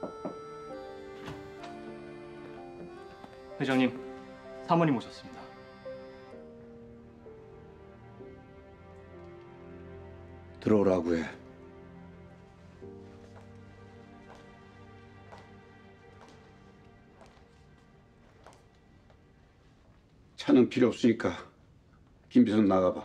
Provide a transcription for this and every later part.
회장님, 사모님 오셨습니다. 들어오라고 해. 차는 필요 없으니까 김 비서 나가봐.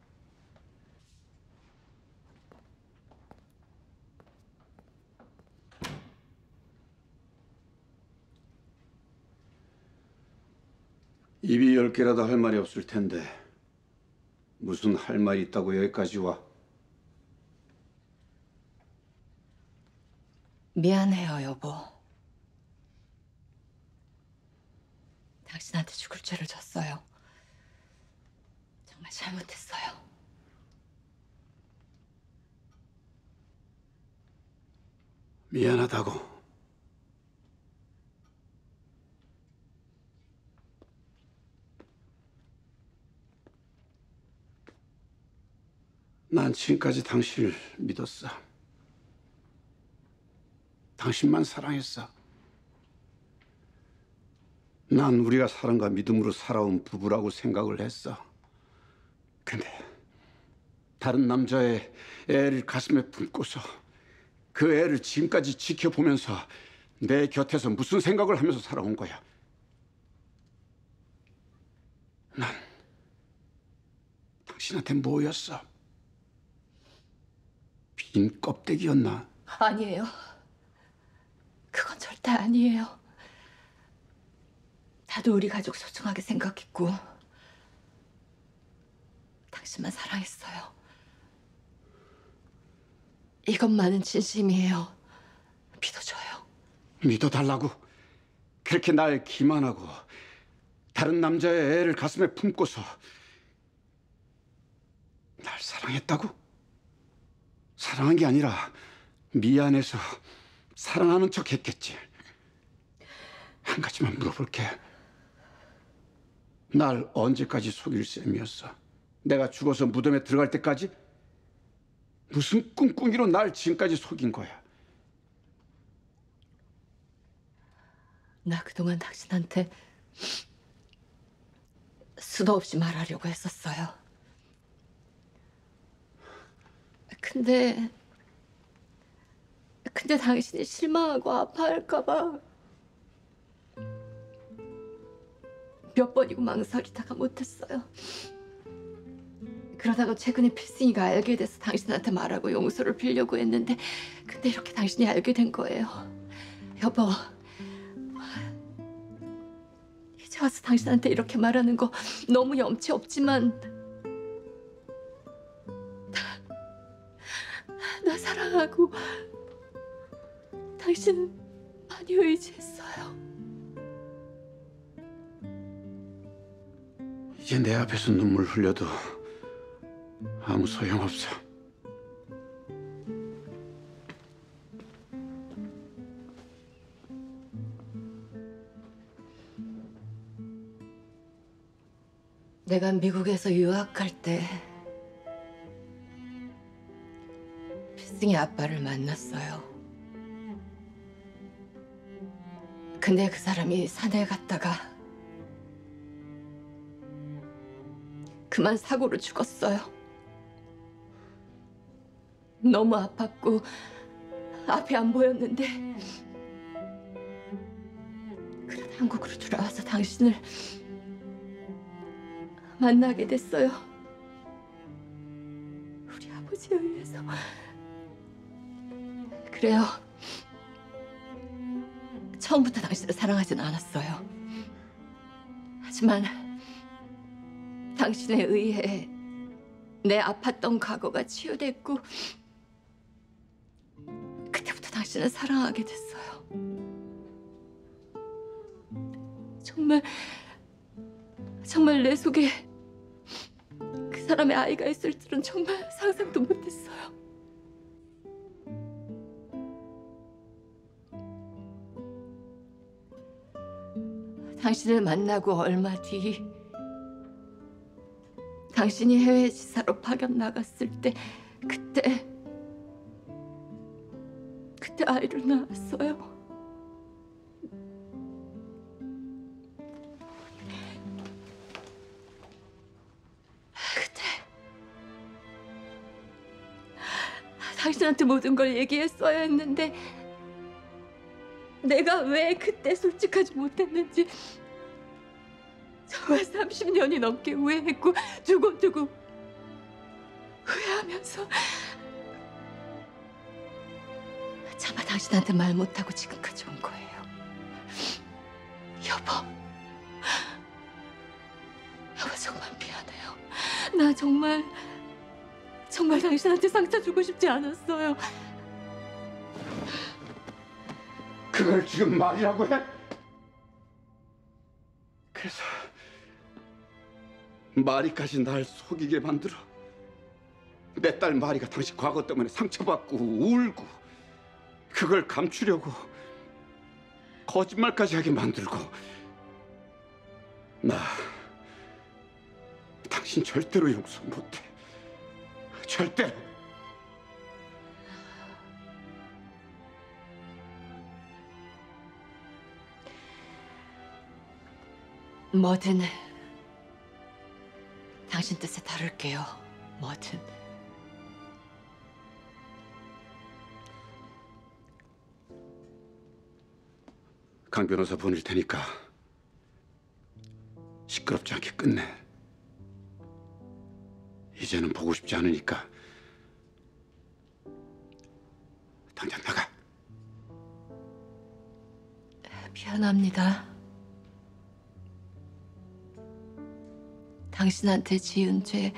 입이 10개라도 할 말이 없을 텐데 무슨 할 말이 있다고 여기까지 와? 미안해요, 여보. 당신한테 죽을 죄를 졌어요. 정말 잘못했어요. 미안하다고. 난 지금까지 당신을 믿었어. 당신만 사랑했어. 난 우리가 사랑과 믿음으로 살아온 부부라고 생각을 했어. 근데 다른 남자의 애를 가슴에 품고서 그 애를 지금까지 지켜보면서 내 곁에서 무슨 생각을 하면서 살아온 거야. 난 당신한테 뭐였어? 빈 껍데기였나? 아니에요. 그건 절대 아니에요. 나도 우리 가족 소중하게 생각했고 당신만 사랑했어요. 이것만은 진심이에요. 믿어줘요. 믿어달라고? 그렇게 날 기만하고 다른 남자의 애를 가슴에 품고서 날 사랑했다고? 사랑한 게 아니라 미안해서 사랑하는 척 했겠지. 한 가지만 물어볼게. 날 언제까지 속일 셈이었어? 내가 죽어서 무덤에 들어갈 때까지? 무슨 꿍꿍이로 날 지금까지 속인 거야? 나 그동안 당신한테 수도 없이 말하려고 했었어요. 근데 당신이 실망하고 아파할까 봐 몇 번이고 망설이다가 못했어요. 그러다가 최근에 필승이가 알게 돼서 당신한테 말하고 용서를 빌려고 했는데 근데 이렇게 당신이 알게 된 거예요. 여보, 이제 와서 당신한테 이렇게 말하는 거 너무 염치 없지만 나 사랑하고 당신 많이 의지했어요. 이제 내 앞에서 눈물 흘려도 아무 소용없어. 내가 미국에서 유학할 때 필승이 아빠를 만났어요. 근데 그 사람이 산에 갔다가 그만 사고로 죽었어요. 너무 아팠고 앞이 안 보였는데 그러다 한국으로 돌아와서 당신을 만나게 됐어요. 우리 아버지에 의해서. 그래요. 처음부터 당신을 사랑하진 않았어요. 하지만 당신에 의해 내 아팠던 과거가 치유됐고 그때부터 당신을 사랑하게 됐어요. 정말 내 속에 그 사람의 아이가 있을 줄은 정말 상상도 못했어요. 당신을 만나고 얼마 뒤 당신이 해외 지사로 파견 나갔을 때 그때 아이를 낳았어요. 당신한테 모든 걸 얘기했어야 했는데 내가 왜 그때 솔직하지 못했는지 정말 30년이 넘게 후회했고 두고두고 후회하면서 차마 당신한테 말 못하고 지금까지 온 거예요. 여보, 여보 정말 미안해요. 나 정말 당신한테 상처 주고 싶지 않았어요. 그걸 지금 말이라고 해? 그래서 마리까지 날 속이게 만들어. 내 딸 마리가 당신 과거 때문에 상처받고 울고 그걸 감추려고 거짓말까지 하게 만들고. 나 당신 절대로 용서 못해. 절대로. 뭐든 당신 뜻에 따를게요. 뭐든. 강 변호사 보낼 테니까 시끄럽지 않게 끝내. 이제는 보고 싶지 않으니까 당장 나가. 미안합니다. 당신한테 지은 죄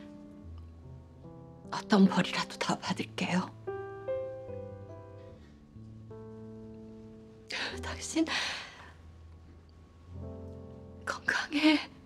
어떤 벌이라도 다 받을게요. 당신 건강해.